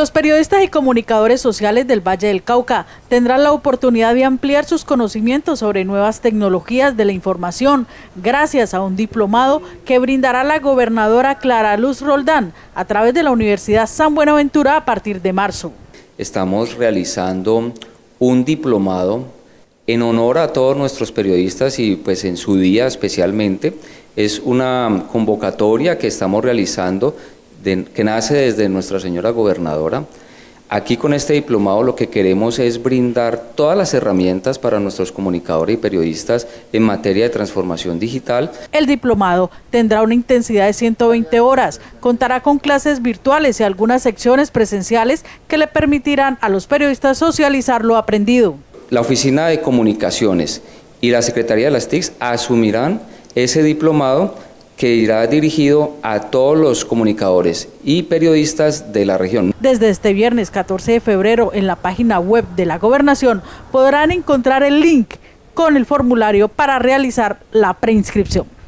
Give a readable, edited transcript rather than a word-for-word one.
Los periodistas y comunicadores sociales del Valle del Cauca tendrán la oportunidad de ampliar sus conocimientos sobre nuevas tecnologías de la información gracias a un diplomado que brindará la gobernadora Clara Luz Roldán a través de la Universidad San Buenaventura a partir de marzo. Estamos realizando un diplomado en honor a todos nuestros periodistas y pues en su día especialmente. Es una convocatoria que estamos realizando que nace desde Nuestra Señora Gobernadora. Aquí con este diplomado lo que queremos es brindar todas las herramientas para nuestros comunicadores y periodistas en materia de transformación digital. El diplomado tendrá una intensidad de 120 horas, contará con clases virtuales y algunas secciones presenciales que le permitirán a los periodistas socializar lo aprendido. La Oficina de Comunicaciones y la Secretaría de las TIC asumirán ese diplomado que irá dirigido a todos los comunicadores y periodistas de la región. Desde este viernes 14 de febrero en la página web de la Gobernación podrán encontrar el link con el formulario para realizar la preinscripción.